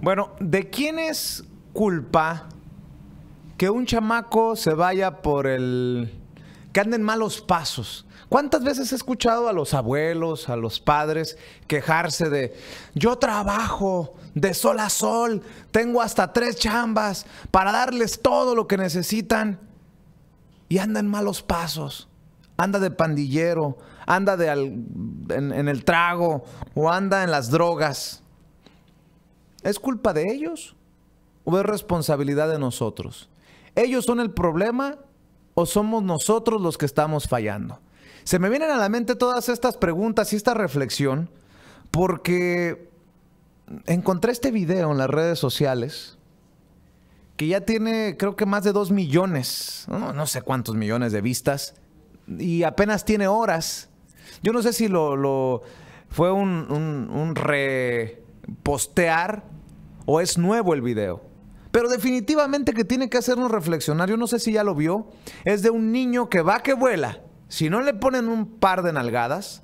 Bueno, ¿de quién es culpa que un chamaco se vaya por el... que ande en malos pasos? ¿Cuántas veces he escuchado a los abuelos, a los padres quejarse de yo trabajo de sol a sol, tengo hasta 3 chambas para darles todo lo que necesitan y anda en malos pasos, anda de pandillero, anda en el trago o anda en las drogas? ¿Es culpa de ellos o es responsabilidad de nosotros? ¿Ellos son el problema o somos nosotros los que estamos fallando? Se me vienen a la mente todas estas preguntas y esta reflexión porque encontré este video en las redes sociales que ya tiene, creo que más de 2 millones, no sé cuántos millones de vistas, y apenas tiene horas. Yo no sé si fue un repostear o es nuevo el video. Pero definitivamente que tiene que hacernos reflexionar. Yo no sé si ya lo vio. Es de un niño que va que vuela. Si no le ponen un par de nalgadas,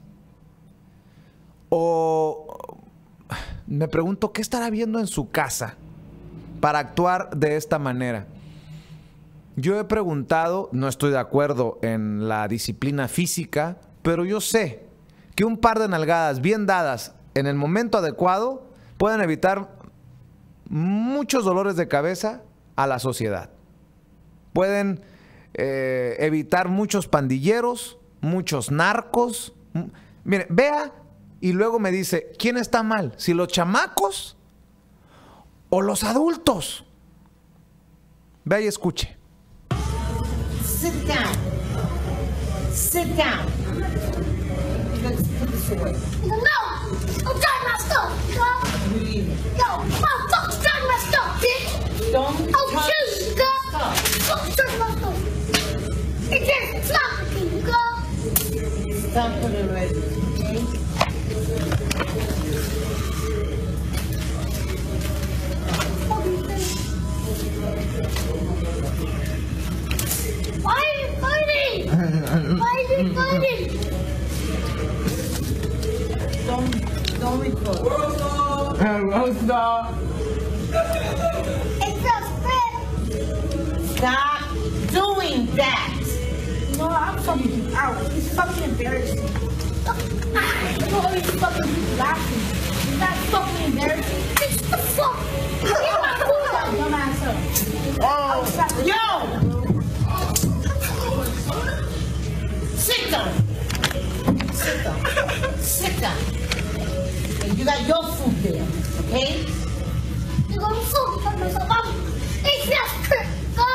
o me pregunto, ¿qué estará viendo en su casa para actuar de esta manera? Yo he preguntado, no estoy de acuerdo en la disciplina física, pero yo sé que un par de nalgadas bien dadas en el momento adecuado pueden evitar muchos dolores de cabeza a la sociedad. Pueden evitar muchos pandilleros, muchos narcos. Mire, vea y luego me dice, ¿quién está mal? ¿Si los chamacos o los adultos? Vea y escuche. Sit down. Sit down. Let's put this away. No! I'm trying my stuff! You leave it. No! I'm fucking trying my stuff, bitch! Don't Oh, touch shoot, God! stuff. Fucking trying my stuff! It just stop me, God! Stop it already, okay? Why are you fighting? Why are you fighting? Don't record. It's just fair! Stop doing that. No, I'm fucking out. It's fucking embarrassing. Look at all these fucking people laughing. Is that fucking embarrassing? Bitch, what the fuck? Get my food out, dumbass. Oh, yo! Sit down. Sit down. Sit down. And you got your food there, okay? You're gonna fuck myself up. It's just crap,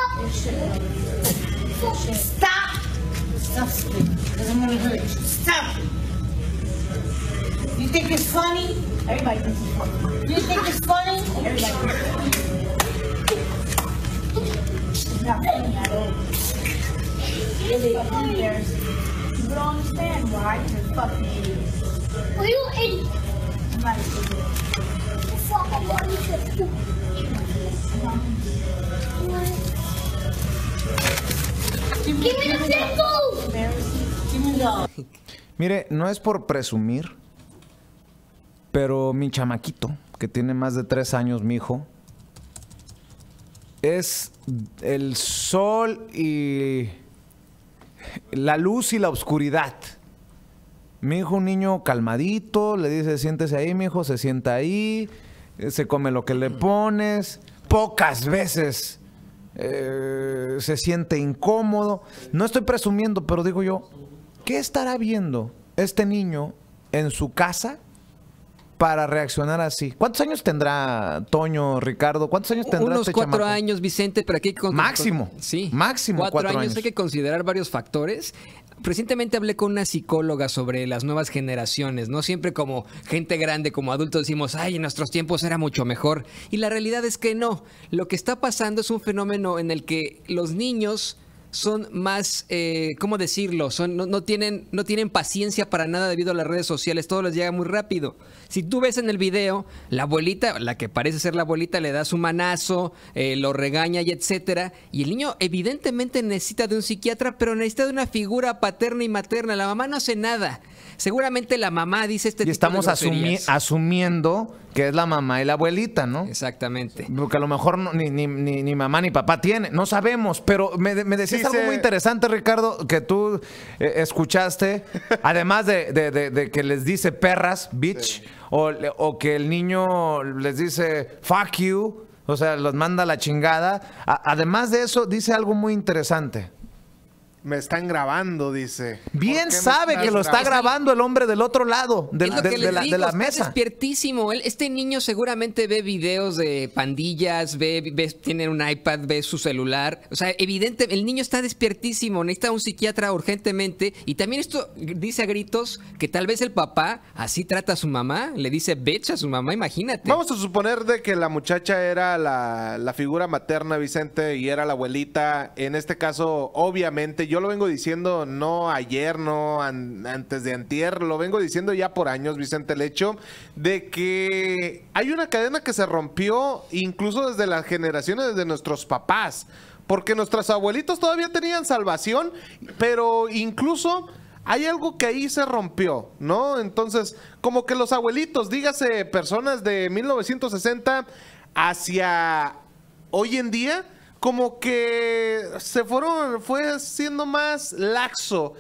Stop. Stop screaming, because I'm gonna hurt you. Stop. You think it's funny? Everybody thinks it's funny. You think it's funny? Everybody thinks it's not funny at all. It's fucking embarrassing. You don't understand why you're fucking idiots. Well, you idiot. I'm not an idiot. Fuck, I'm not an idiot. Give me the pickle! Give me the... Mire, no es por presumir, pero mi chamaquito, que tiene más de 3 años, mi hijo, es el sol y la luz y la oscuridad. Mi hijo, un niño calmadito, le dice, siéntese ahí, mi hijo, se sienta ahí, se come lo que le pones, pocas veces se siente incómodo. No estoy presumiendo, pero digo yo, ¿qué estará viendo este niño en su casa para reaccionar así? ¿Cuántos años tendrá Toño, Ricardo? ¿Cuántos años tendrá Unos este 4 chamaco? años, Vicente, pero aquí hay que Máximo. Sí. Máximo 4 años. Hay que considerar varios factores. Recientemente hablé con una psicóloga sobre las nuevas generaciones, ¿no? Siempre como gente grande, como adultos decimos, ay, en nuestros tiempos era mucho mejor. Y la realidad es que no. Lo que está pasando es un fenómeno en el que los niños son más, ¿cómo decirlo? No tienen paciencia para nada debido a las redes sociales. Todo les llega muy rápido. Si tú ves en el video, la abuelita, la que parece ser la abuelita, le da su manazo, lo regaña y etcétera. Y el niño evidentemente necesita de un psiquiatra, pero necesita de una figura paterna y materna. La mamá no hace nada. seguramente la mamá dice este Y tipo estamos de groserías. asumiendo que es la mamá y la abuelita, ¿no? Exactamente. Porque a lo mejor ni mamá ni papá tiene, no sabemos, pero me decías Sí, algo muy interesante, Ricardo, que tú escuchaste, además de que les dice perras, bitch, o que el niño les dice fuck you, o sea, los manda a la chingada. Además de eso, dice algo muy interesante. Me están grabando, dice. Bien ¿Por qué me sabe estás que lo está grabando? grabando el hombre del otro lado, Es lo que les digo, de la está mesa. despiertísimo. Este niño seguramente ve videos de pandillas, tiene un iPad, ve su celular. O sea, evidente, el niño está despiertísimo, necesita un psiquiatra urgentemente. Y también esto dice a gritos que tal vez el papá así trata a su mamá, le dice bitch a su mamá, imagínate. Vamos a suponer de que la muchacha era la figura materna, Vicente, y era la abuelita. En este caso, obviamente, yo lo vengo diciendo no ayer, no antes de antier, lo vengo diciendo ya por años, Vicente, el hecho de que hay una cadena que se rompió incluso desde las generaciones de nuestros papás, porque nuestros abuelitos todavía tenían salvación, pero incluso hay algo que ahí se rompió, ¿no? Entonces, como que los abuelitos, dígase personas de 1960 hacia hoy en día, como que fue siendo más laxo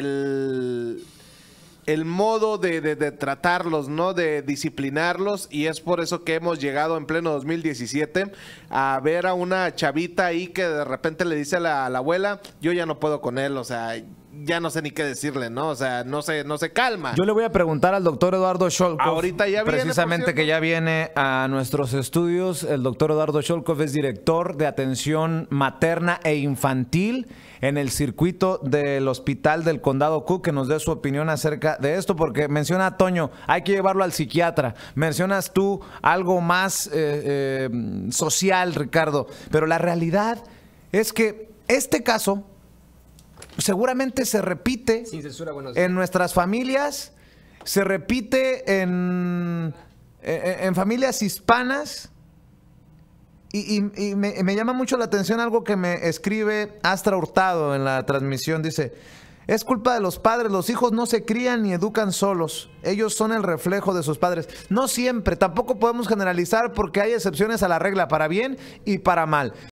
el modo de tratarlos, ¿no? De disciplinarlos, y es por eso que hemos llegado en pleno 2017 a ver a una chavita ahí que de repente le dice a la abuela, yo ya no puedo con él, o sea, ya no sé ni qué decirle, ¿no? O sea, no se calma. Yo le voy a preguntar al doctor Eduardo Sholkov. Ahorita ya viene, precisamente, por cierto. que ya viene a nuestros estudios. El doctor Eduardo Sholkov es director de atención materna e infantil en el circuito del Hospital del Condado Cook, que nos dé su opinión acerca de esto, porque menciona a Toño, hay que llevarlo al psiquiatra. Mencionas tú algo más social, Ricardo, pero la realidad es que este caso seguramente se repite Sin censura, buenos días. en nuestras familias, se repite en familias hispanas. Y me llama mucho la atención algo que me escribe Astra Hurtado en la transmisión. Dice, es culpa de los padres, los hijos no se crían ni educan solos, ellos son el reflejo de sus padres. No siempre, tampoco podemos generalizar porque hay excepciones a la regla, para bien y para mal.